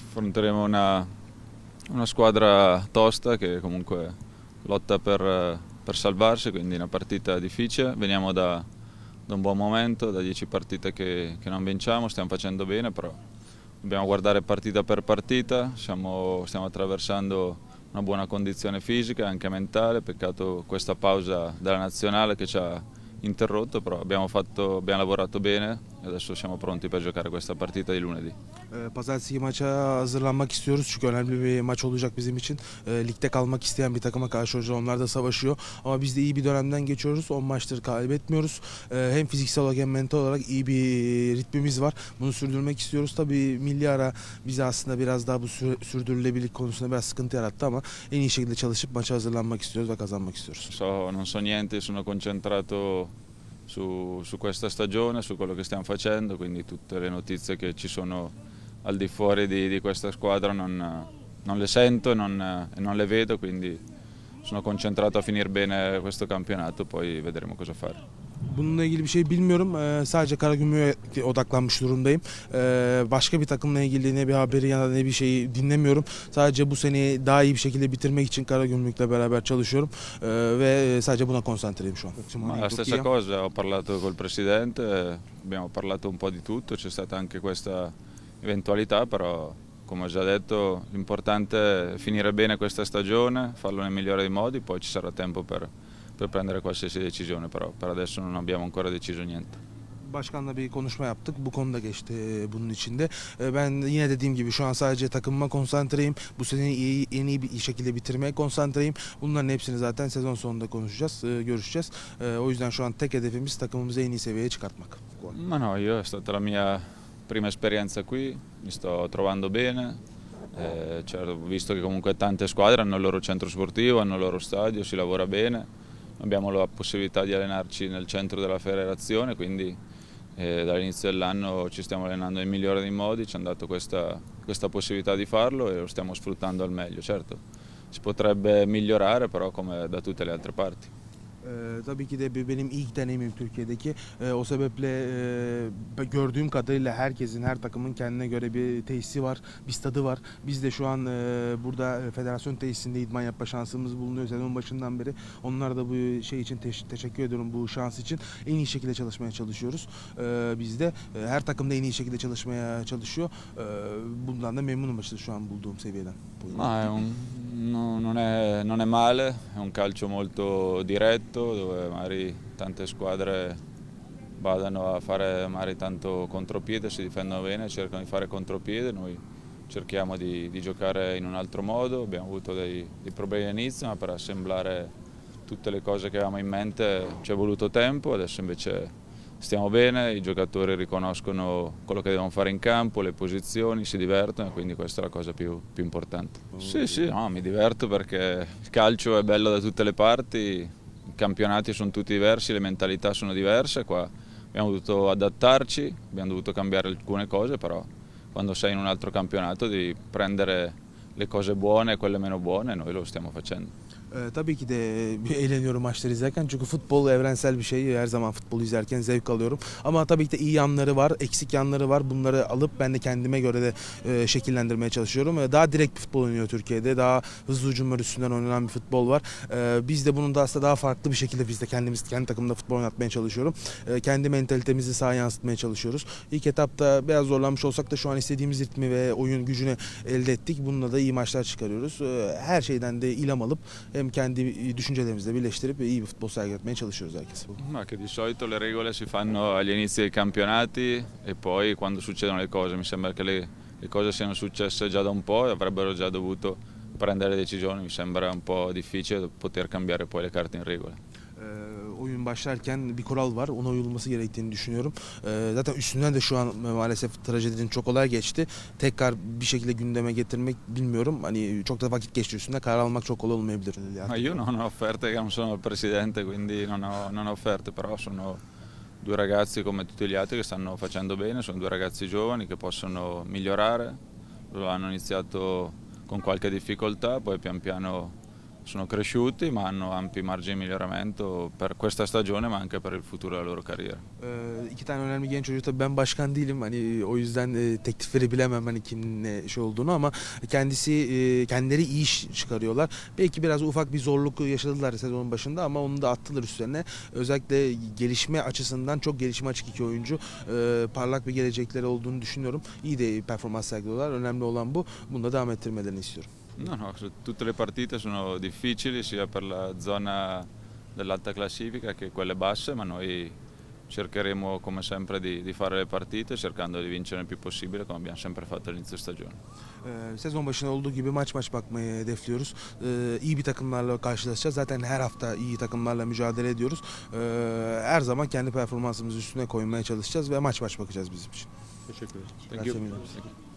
affronteremo una squadra tosta che comunque lotta per salvarsi, quindi una partita difficile. Veniamo da un buon momento, da 10 partite che non vinciamo, stiamo facendo bene, però dobbiamo guardare partita per partita. Stiamo attraversando una buona condizione fisica e anche mentale, peccato questa pausa della nazionale che ci ha interrotto, però abbiamo lavorato bene e adesso siamo pronti per giocare questa partita di lunedì. Pazartesi maça hazırlanmak istiyoruz çünkü önemli bir maç olacak bizim için. Ligde kalmak isteyen bir takıma karşı hoca onlar da savaşıyor. Ama biz de iyi bir dönemden geçiyoruz. 10 maçtır kaybetmiyoruz. Hem fiziksel olarak hem mental olarak iyi bir ritmimiz var. Bunu sürdürmek istiyoruz. Tabii milli ara bize aslında biraz daha bu sürdürülebilirlik konusunda biraz sıkıntı yarattı ama en iyi şekilde çalışıp maça hazırlanmak istiyoruz ve kazanmak istiyoruz. Non so niente, sono concentrato su questa stagione, su quello che stiamo facendo, quindi tutte le notizie che ci sono al di fuori di questa squadra non le sento e non le vedo, quindi sono concentrato a finire bene questo campionato, poi vedremo cosa fare. Bununla ilgili bir şey bilmiyorum. Sadece Karagümrük'e odaklanmış durumdayım. Başka bir takımla ilgili ne bir haberi ya da ne bir şeyi dinlemiyorum. Sadece bu seneyi daha iyi bir şekilde bitirmek için Karagümrük'le beraber çalışıyorum. Ve sadece buna konsantreyim şu an. Ma la stessa cosa, ho parlato col presidente, abbiamo parlato un po' di tutto, c'è stata anche questa eventualità, però come ho già detto l'importante è finire bene questa stagione, farlo nel migliore dei modi, poi ci sarà tempo per prendere qualsiasi decisione, però per adesso non abbiamo ancora deciso niente. Başkanla bir konuşma yaptık. Bu konuda geçti bunun içinde. Ben yine dediğim gibi şu an sadece takımıma konsantreyim. Bu seneyi en iyi bir şekilde bitirmeye konsantreyim. Bunların hepsini zaten sezon sonunda konuşacağız, görüşeceğiz. O yüzden şu an tek hedefimiz takımımızı en iyi seviyeye çıkartmak. Ma no, è stata la mia prima esperienza qui, mi sto trovando bene. Certo, visto che comunque tante squadre hanno il loro centro sportivo, hanno il loro stadio, si lavora bene. Abbiamo la possibilità di allenarci nel centro della federazione, quindi dall'inizio dell'anno ci stiamo allenando nel migliore dei modi, ci hanno dato questa possibilità di farlo e lo stiamo sfruttando al meglio. Certo, si potrebbe migliorare, però come da tutte le altre parti. Tabii ki de benim ilk deneyimim Türkiye'deki. O sebeple gördüğüm kadarıyla herkesin, her takımın kendine göre bir tesisi var, bir stadı var. Biz de şu an burada federasyon tesisinde idman yapma şansımız bulunuyor sezon başından beri. Onlar da bu şey için teşekkür ediyorum, bu şans için. En iyi şekilde çalışmaya çalışıyoruz. Biz de her takım da en iyi şekilde çalışmaya çalışıyor. Bundan da memnunum açıkçası şu an bulduğum seviyeden. Non è male, è un calcio molto diretto dove magari tante squadre vadano a fare magari tanto contropiede, si difendono bene, cercano di fare contropiede, noi cerchiamo di giocare in un altro modo, abbiamo avuto dei problemi all'inizio, ma per assemblare tutte le cose che avevamo in mente ci è voluto tempo, adesso invece stiamo bene, i giocatori riconoscono quello che devono fare in campo, le posizioni, si divertono e quindi questa è la cosa più importante. Sì, no, mi diverto perché il calcio è bello da tutte le parti, i campionati sono tutti diversi, le mentalità sono diverse, qua abbiamo dovuto adattarci, abbiamo dovuto cambiare alcune cose, però quando sei in un altro campionato devi prendere le cose buone e quelle meno buone e noi lo stiamo facendo. Tabii ki de eğleniyorum maçları izlerken çünkü futbol evrensel bir şey. Her zaman futbolu izlerken zevk alıyorum. Ama tabii ki de iyi yanları var, eksik yanları var. Bunları alıp ben de kendime göre de şekillendirmeye çalışıyorum. Daha direkt bir futbol oynuyor Türkiye'de. Daha hızlı hücumlar üstünden oynanan bir futbol var. Biz de bunun da aslında daha farklı bir şekilde biz de kendi takımda futbol oynatmaya çalışıyorum. Kendi mentalitemizi sahaya yansıtmaya çalışıyoruz. İlk etapta biraz zorlanmış olsak da şu an istediğimiz ritmi ve oyun gücünü elde ettik. Bununla da iyi maçlar çıkarıyoruz. Her şeyden de ilham alıp hem kendi düşüncelerimizle birleştirip iyi bir futbol sergiletmeye çalışıyoruz herkes. Ma che di solito le regole si fanno agli inizi dei campionati e poi quando succedono le cose, mi sembra che le cose siano successe già da un po' e avrebbero già dovuto prendere decisioni, mi sembra un po' difficile poter cambiare poi le carte in regola. Oyun başlarken bir kural var. Ona uyulması gerektiğini düşünüyorum. Zaten üstünden de şu an maalesef trajedinin çok olay geçti. Tekrar bir şekilde gündeme getirmek bilmiyorum. Hani çok da vakit geçti üstünde. Karar almak çok kolay olmayabilir. Ma io non ho offerte, che non sono il presidente, quindi non ho offerte, però sono due ragazzi come tutti gli altri che stanno facendo bene, sono due ragazzi giovani che possono migliorare, hanno iniziato con qualche difficoltà, poi pian piano sono cresciuti ma hanno ampi margini di miglioramento per questa stagione ma anche per il futuro della loro carriera. İki tane önemli genç çocuk, tabii ben başkan değilim, hani o yüzden teklifleri bilemem hani kimin ne şey olduğunu, ama kendileri iyi iş çıkarıyorlar. Belki biraz ufak bir zorluk yaşadılar sezonun başında ama onu da attılar üstlerine. Özellikle gelişme açısından çok gelişime açık iki oyuncu. Parlak bir gelecekleri olduğunu düşünüyorum. İyi de performans sergiliyorlar. Önemli olan bu. Bunu da devam ettirmelerini istiyorum. No, no, tutte le partite sono difficili sia per la zona dell'alta classifica che quelle basse, ma noi cercheremo come sempre di fare le partite cercando di vincere il più possibile come abbiamo sempre fatto all'inizio stagione. Sezon başında olduğu gibi maç bakmayı hedefliyoruz. İyi bir takımlarla karşılaşacağız. Zaten her hafta iyi takımlarla mücadele ediyoruz. Her zaman kendi performansımızı üstüne koymaya çalışacağız ve maç bakacağız bizim için. Teşekkür ederim. Grazie mille.